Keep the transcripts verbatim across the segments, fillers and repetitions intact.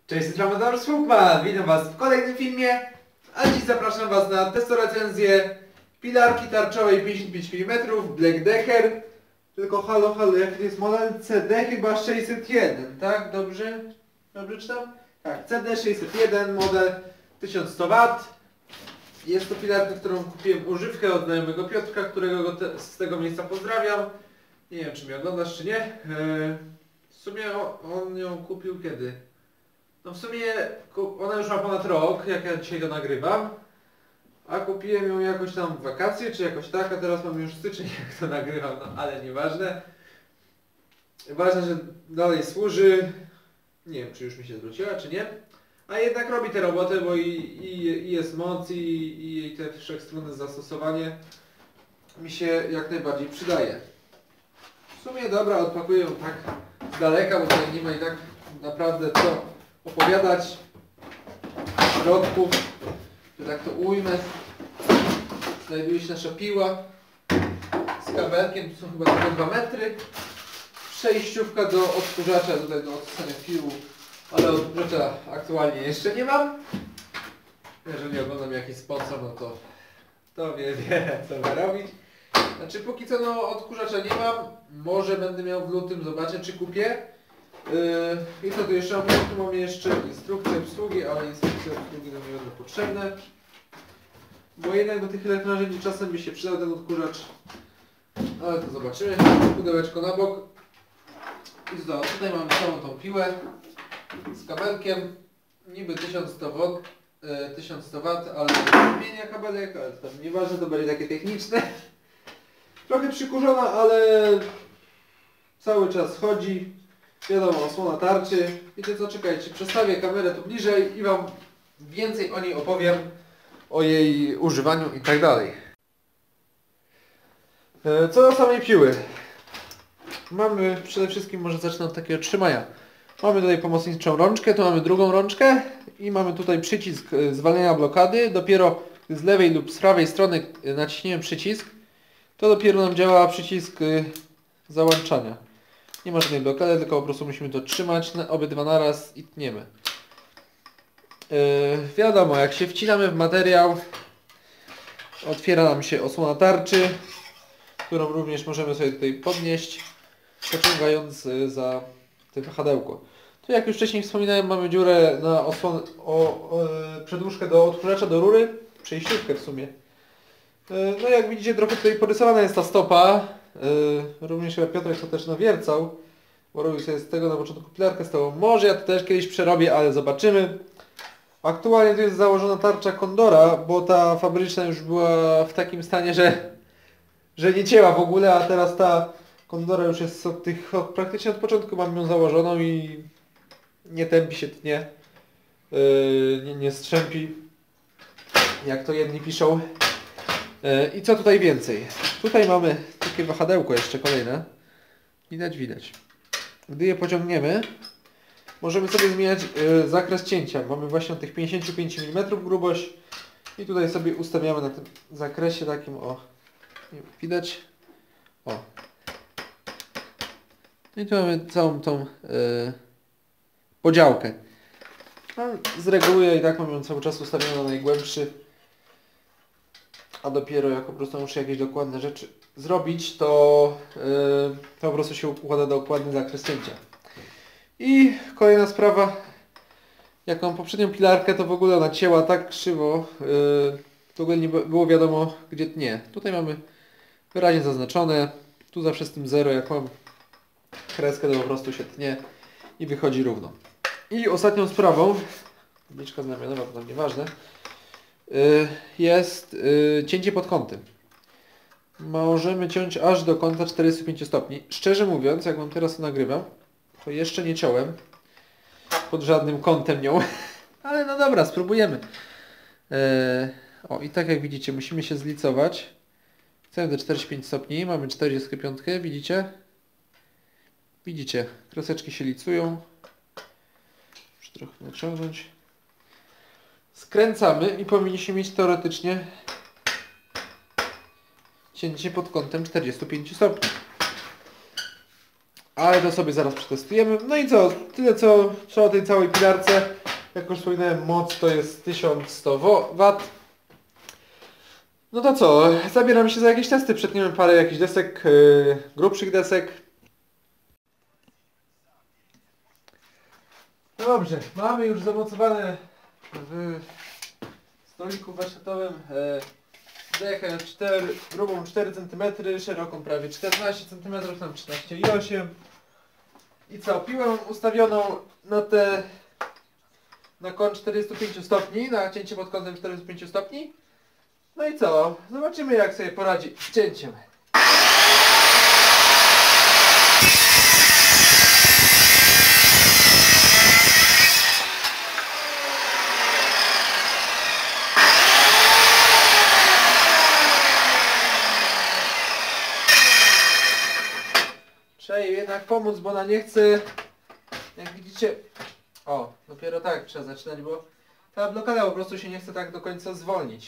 Cześć, jestem Amador Słupman, witam Was w kolejnym filmie, a dziś zapraszam Was na testorecenzję pilarki tarczowej pięćdziesiąt pięć milimetrów Black Decker. Tylko halo, halo, jaki to jest model? C D chyba sześćset jeden, tak? Dobrze? Dobrze czytam? Tak, C D sześćset jeden, model tysiąc sto watów. Jest to pilarka, którą kupiłem używkę od znajomego Piotrka, którego go te, z tego miejsca pozdrawiam. Nie wiem, czy mnie oglądasz, czy nie. Eee, w sumie on ją kupił kiedy? No w sumie ona już ma ponad rok, jak ja dzisiaj to nagrywam. A kupiłem ją jakoś tam w wakacje, czy jakoś tak, a teraz mam już styczeń, jak to nagrywam, no ale nieważne. Ważne, że dalej służy. Nie wiem, czy już mi się zwróciła, czy nie. A jednak robi tę robotę, bo i, i, i jest moc, i, i jej te wszechstronne zastosowanie mi się jak najbardziej przydaje. W sumie dobra, odpakuję ją tak z daleka, bo tutaj nie ma i tak naprawdę co opowiadać. W środku, że tak to ujmę, znajduje się nasza piła z kabelkiem, tu są chyba tylko dwa metry. Przejściówka do odkurzacza, tutaj do odsysania piłu, ale odkurzacza aktualnie jeszcze nie mam. Jeżeli oglądam jakiś sponsor, no to to wie, wie co ma robić. Znaczy póki co no odkurzacza nie mam, może będę miał w lutym, zobaczę czy kupię. Yy, I co tu jeszcze mam? Tu mam jeszcze instrukcję obsługi, ale instrukcje obsługi nam nie będą potrzebne. Bo jednak do tych elektronarzędzi czasem by się przydał ten odkurzacz. Ale to zobaczymy. Pudełeczko na bok. I co, tutaj mamy całą tą piłę z kabelkiem. Niby tysiąc sto watów, yy, tysiąc sto watów, ale zmienia kabelek, ale to nieważne, to będzie takie techniczne. Trochę przykurzona, ale cały czas chodzi. Wiadomo, osłona tarczy. Wiecie co, czekajcie, przestawię kamerę tu bliżej i Wam więcej o niej opowiem, o jej używaniu i tak dalej. Co do samej piły. Mamy przede wszystkim, może zacznę od takiego trzymania. Mamy tutaj pomocniczą rączkę, tu mamy drugą rączkę i mamy tutaj przycisk zwalniania blokady. Dopiero z lewej lub z prawej strony naciśniemy przycisk, to dopiero nam działa przycisk załączania. Nie ma żadnej blokady, tylko po prostu musimy to trzymać na obydwa naraz i tniemy. Yy, wiadomo, jak się wcinamy w materiał, otwiera nam się osłona tarczy, którą również możemy sobie tutaj podnieść, pociągając za te wahadełko. Tu jak już wcześniej wspominałem, mamy dziurę na osłonę, o, o, przedłużkę do odkurzacza, do rury, przejściówkę w sumie. Yy, no jak widzicie, trochę tutaj porysowana jest ta stopa. Yy, również chyba Piotrek to też nawiercał, bo robił sobie z tego na początku pilarkę stałą. Może ja to też kiedyś przerobię, ale zobaczymy. Aktualnie tu jest założona tarcza Condora, bo ta fabryczna już była w takim stanie, że, że nie cięła w ogóle, a teraz ta Condora już jest od tych, od, praktycznie od początku mam ją założoną i nie tępi się, tnie, yy, nie, nie strzępi, jak to jedni piszą. I co tutaj więcej? Tutaj mamy takie wahadełko jeszcze kolejne. Widać, widać. Gdy je pociągniemy, możemy sobie zmieniać y, zakres cięcia. Mamy właśnie tych pięćdziesiąt pięć milimetrów grubość i tutaj sobie ustawiamy na tym zakresie takim, o, widać? O. I tu mamy całą tą y, podziałkę. No, z reguły ja i tak mam ją cały czas ustawioną na najgłębszy. A dopiero jak po prostu muszę jakieś dokładne rzeczy zrobić, to, yy, to po prostu się układa dokładny zakres cięcia. I kolejna sprawa, jak mam poprzednią pilarkę, to w ogóle ona cięła tak krzywo, yy, w ogóle nie było wiadomo gdzie tnie. Tutaj mamy wyraźnie zaznaczone, tu zawsze z tym zero, jak mam kreskę, to po prostu się tnie i wychodzi równo. I ostatnią sprawą, tabliczka znamionowa, to tam nieważne, jest cięcie pod kątem. Możemy ciąć aż do kąta czterdziestu pięciu stopni. Szczerze mówiąc, jak Wam teraz to nagrywam, to jeszcze nie ciąłem pod żadnym kątem nią. Ale no dobra, spróbujemy. O, i tak jak widzicie, musimy się zlicować. Chcemy do czterdziestu pięciu stopni. Mamy czterdzieści pięć, widzicie? Widzicie, kreseczki się licują. Muszę trochę naciągnąć. Skręcamy i powinniśmy mieć teoretycznie cięcie pod kątem czterdziestu pięciu stopni. Ale to sobie zaraz przetestujemy. No i co? Tyle co, co o tej całej pilarce. Jak już wspominałem, moc to jest tysiąc sto watów. No to co? Zabieramy się za jakieś testy. Przetniemy parę jakichś desek, yy, grubszych desek. No dobrze, mamy już zamocowane w stoliku warsztatowym e, dechę cztery, grubą cztery centymetry, szeroką prawie czternaście centymetrów, tam trzynaście i osiem. I co? Piłę mam ustawioną na te na kąt czterdzieści pięć stopni, na cięcie pod kątem czterdzieści pięć stopni. No i co? Zobaczymy, jak sobie poradzi z cięciem. Trzeba jej jednak pomóc, bo ona nie chce, jak widzicie, o, dopiero tak trzeba zaczynać, bo ta blokada po prostu się nie chce tak do końca zwolnić.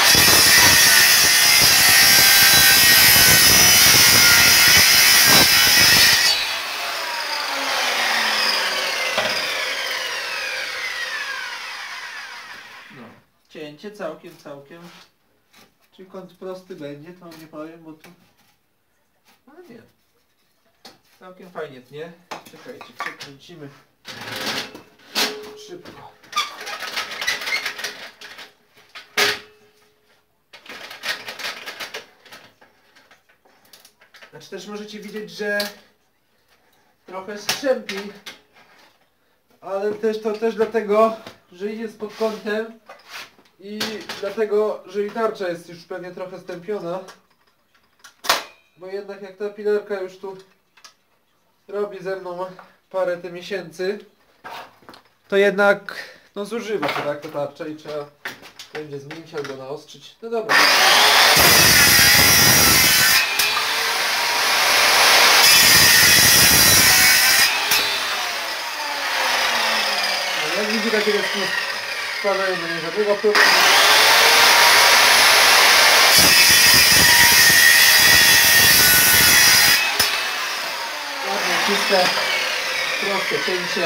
No, cięcie całkiem, całkiem, czy kąt prosty będzie, to nie powiem, bo tu, ale nie. Całkiem fajnie tnie. Czekajcie, przekręcimy szybko. Znaczy też możecie widzieć, że trochę strzępi, ale też to też dlatego, że idzie spod kątem i dlatego, że i tarcza jest już pewnie trochę stępiona. Bo jednak jak ta pilarka już tu robi ze mną parę te miesięcy, to jednak no zużywa się tak ta tarcza i trzeba będzie zmienić albo naostrzyć. No dobra. No, jak widzi, takie deski spadają do nieżadnego problemu. Czyste, proste cięcie.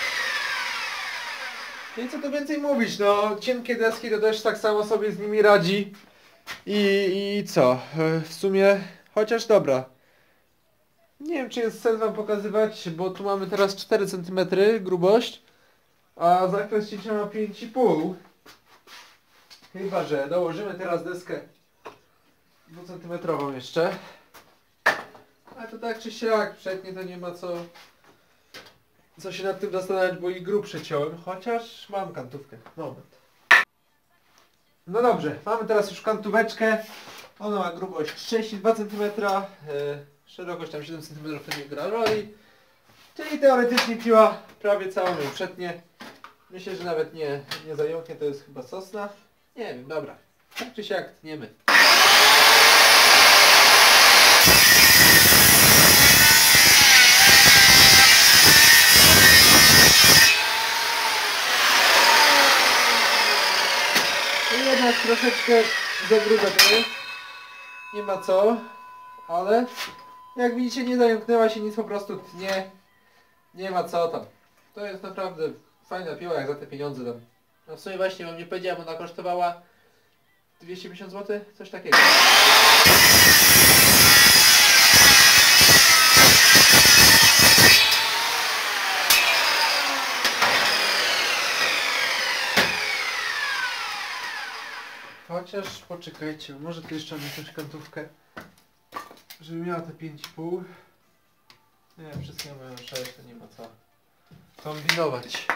I co tu więcej mówić, no cienkie deski to też tak samo sobie z nimi radzi. I, i co? W sumie, chociaż dobra. Nie wiem, czy jest sens wam pokazywać, bo tu mamy teraz cztery centymetry grubość, a zakres cięcia ma pięć i pół. Chyba że dołożymy teraz deskę dwucentymetrową jeszcze. A to tak czy siak, przednie to nie ma co, co się nad tym zastanawiać, bo i grubsze ciąłem, chociaż mam kantówkę. Moment. No dobrze, mamy teraz już kantóweczkę. Ona ma grubość trzydzieści dwa centymetry, yy, szerokość tam siedem centymetrów, to nie gra roli. Czyli teoretycznie piła prawie całą ją przetnie. Myślę, że nawet nie, nie zająknie, to jest chyba sosna. Nie wiem, dobra. Tak czy siak tniemy. Jednak troszeczkę za grube to jest. Nie ma co, ale jak widzicie nie zająknęła się nic, po prostu tnie. Nie ma co tam. To jest naprawdę fajna piła, jak za te pieniądze dam. No w sumie właśnie wam nie powiedziałem, ona kosztowała dwieście pięćdziesiąt złotych? Coś takiego. Chociaż poczekajcie, może tu jeszcze mam jakąś kantówkę, żeby miała te pięć i pół. Nie, wszystkie mają sześć, to nie ma co kombinować.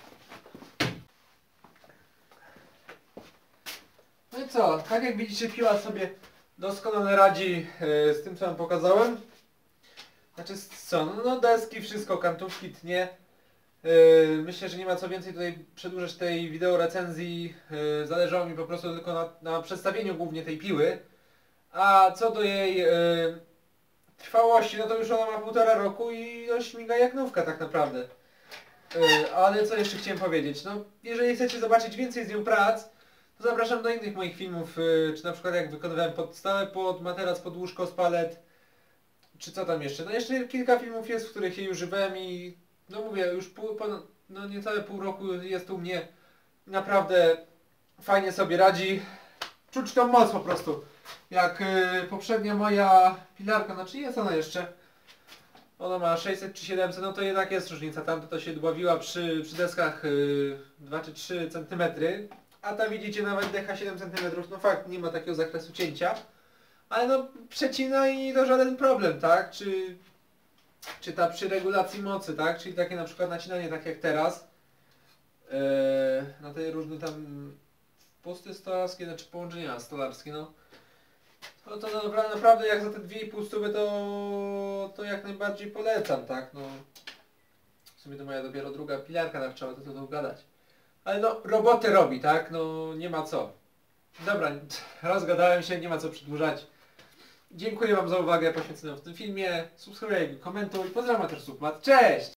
No i co, tak jak widzicie, piła sobie doskonale radzi yy, z tym, co wam pokazałem. Znaczy co, no, no deski, wszystko, kantówki, tnie. Yy, myślę, że nie ma co więcej tutaj przedłużać tej wideo recenzji. Yy, zależało mi po prostu tylko na, na przedstawieniu głównie tej piły. A co do jej yy, trwałości, no to już ona ma półtora roku i no, śmiga jak nówka tak naprawdę. Yy, ale co jeszcze chciałem powiedzieć? No, jeżeli chcecie zobaczyć więcej z nią prac, to zapraszam do innych moich filmów, yy, czy na przykład jak wykonywałem podstawę pod materac, pod łóżko z palet. czy co tam jeszcze? No jeszcze kilka filmów jest, w których jej używałem i no mówię, już pół, ponad, no niecałe pół roku jest u mnie. Naprawdę fajnie sobie radzi. Czuć tą moc po prostu. Jak yy, poprzednia moja pilarka, znaczy jest ona jeszcze. Ona ma sześćset czy siedemset, no to jednak jest różnica. Tamta to się dławiła przy, przy deskach yy, dwa czy trzy centymetry. A ta widzicie nawet decha siedem centymetrów, no fakt, nie ma takiego zakresu cięcia. Ale no przecina i to żaden problem, tak? Czy, czy ta przy regulacji mocy, tak? Czyli takie na przykład nacinanie, tak jak teraz. Yy, na te różne tam wpusty stolarskie, znaczy połączenia stolarskie, no. No to naprawdę, naprawdę jak za te dwie i pół stówy to, to jak najbardziej polecam, tak? No. W sumie to moja dopiero druga pilarka tarczowa, to to tu gadać. Ale no, robotę robi, tak? No, nie ma co. Dobra, rozgadałem się, nie ma co przedłużać. Dziękuję wam za uwagę poświęconą w tym filmie. Subskrybuj, komentuj. Pozdrawiam, Mater Submat. Cześć!